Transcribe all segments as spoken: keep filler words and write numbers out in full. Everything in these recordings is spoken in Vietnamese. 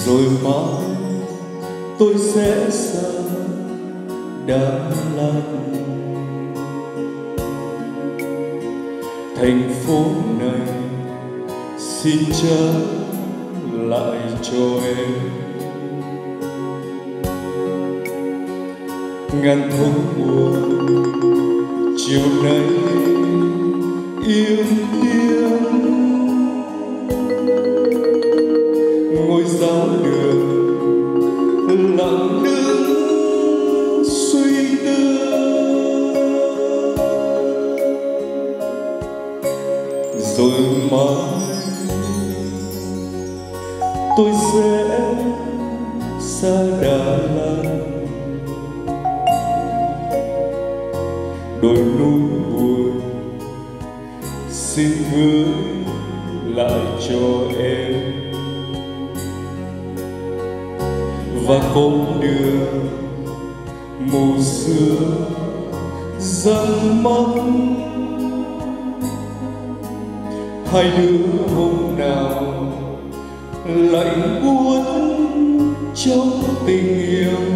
rồi mai tôi sẽ xa Đà Lạt. Thành phố này xin trả lại cho em ngàn thống buồn chiều nay im tiếng ngôi giáo đường lặng đứng suy tư, rồi mai tôi sẽ xa Đà Lạt. Đồi núi buồn xin gửi lại cho em và con đường mù sương răng mắt. Hai đứa hôm nào lạnh buốt trong tình yêu,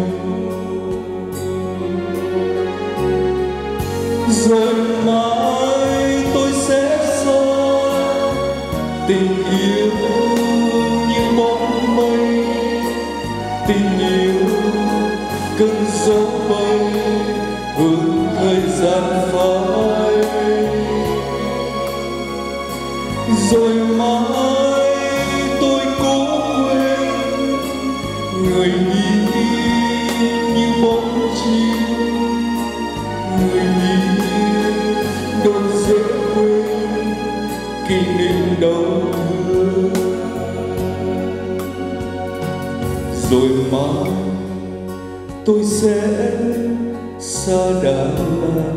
rồi mai tôi sẽ xa tình yêu như bóng mây, tình yêu cơn gió bay hướng thời gian phai. Rồi mai tôi cố quên người đi như bóng chim, người đi đâu dễ quên kỷ niệm đau thương. Rồi mai tôi sẽ xa Đà Lạt.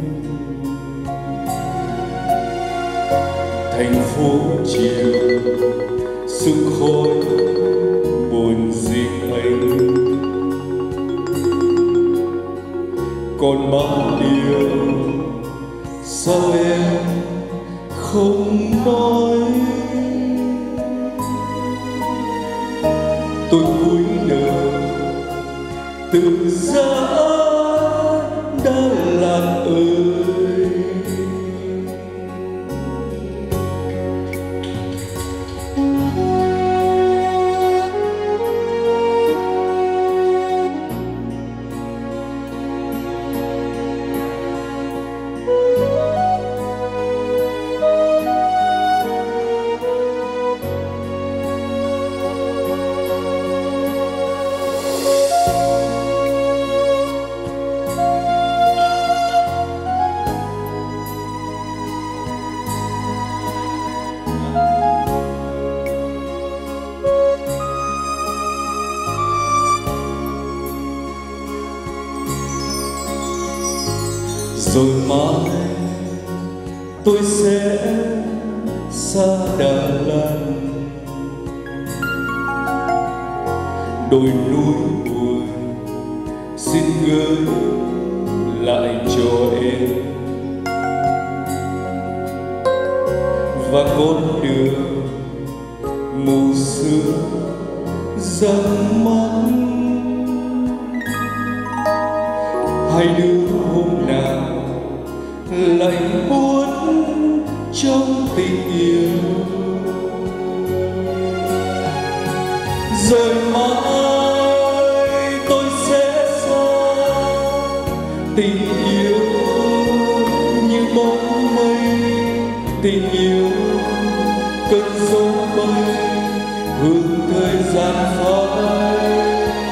Thành phố chiều sương khói buồn riêng anh, còn bao điều sao em không nói. Tôi cúi đầu từ giá Đà Lạt ơi. Rồi mai tôi sẽ xa Đà Lạt. Đồi núi buồn xin gửi lại cho em và con đường mù sương răng mắt. Hai đứa hôm nào lạnh buốt trong tình yêu, rồi mai tôi sẽ xa tình yêu như bóng mây, tình yêu cơn gió bay hướng thời gian phai.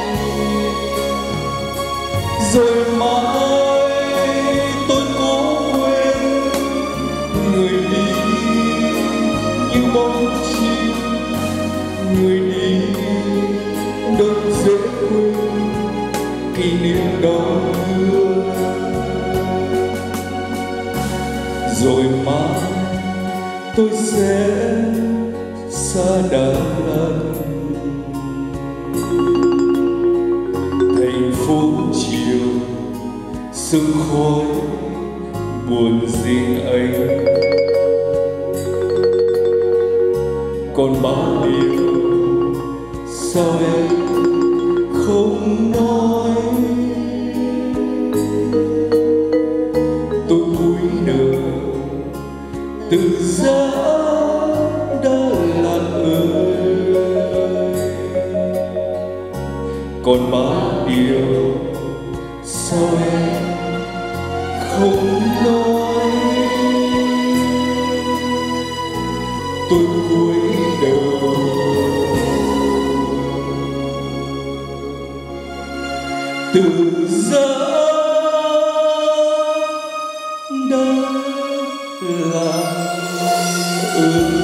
Rồi mai tôi cố quên người đi như bóng chim, người đi đâu dễ quên kỷ niệm đau thương. Rồi mai tôi sẽ xa Đà Lạt. Thành phố chiều sương khói buồn riêng anh, còn bao điều sao em không nói? Tôi cúi đầu từ giá đã lặn ơi, còn bao điều sao em không nói? Tôi cúi đầu từ giá đã lặn ơi.